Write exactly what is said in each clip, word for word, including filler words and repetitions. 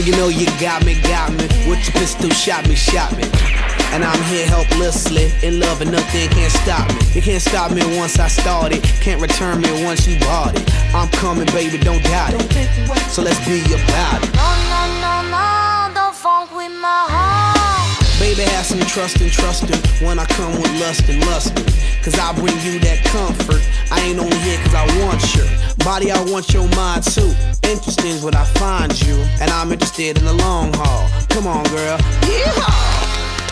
you know you got me, got me. With your pistol, shot me, shot me. And I'm here helplessly, in love and nothing can't stop me. You can't stop me once I started, can't return me once you bought it. I'm coming, baby, don't doubt it. So let's be about it. No, no, no, no, don't funk with my heart. Baby, have some trust and trustin' when I come with lust and lustin'. Cause I bring you that comfort. I ain't only here cause I want your body, I want your mind too. Interesting is what I find you, and I'm interested in the long haul. Come on, girl. Yeehaw!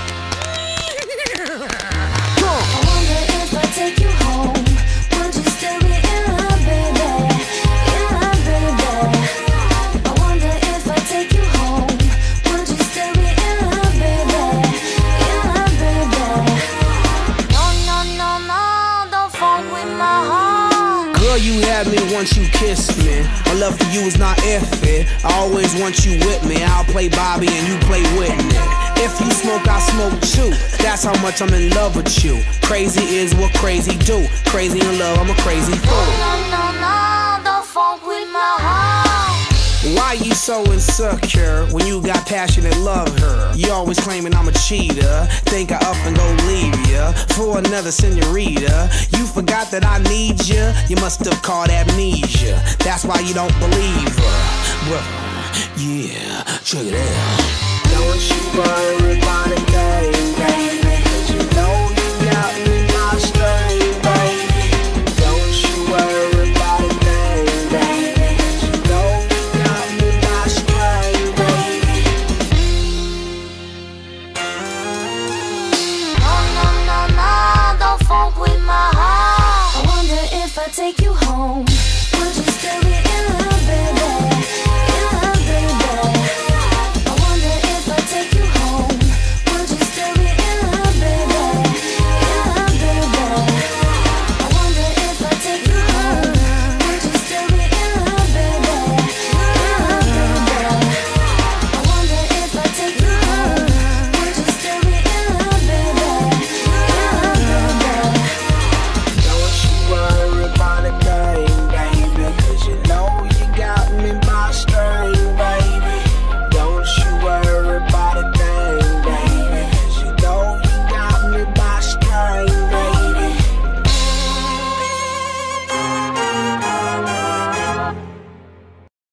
I wonder if I take you home, would you still be in love, baby? In love, baby. I wonder if I take you home, would you still be in love, baby? In love, baby. No, no, no, no, don't funk with my heart. Girl, you had me once you kissed me. My love for you is not iffy. I always want you with me. I'll play Bobby and you play Whitney. If you smoke, I smoke too. That's how much I'm in love with you. Crazy is what crazy do. Crazy in love, I'm a crazy fool. No, no, no, don't funk with my heart. Why you so insecure when you got passionate love her? You always claiming I'm a cheater. Think I up and go leave ya for another senorita. You forgot that I need ya. You must have caught amnesia. That's why you don't believe her. Well, yeah, check it out. Don't you worry about a thing, baby. Cause you know you got me my string, baby. Don't you worry about a thing, baby. Cause you know you got me my string, baby. No, no, no, no, don't funk with my heart. I wonder if I take you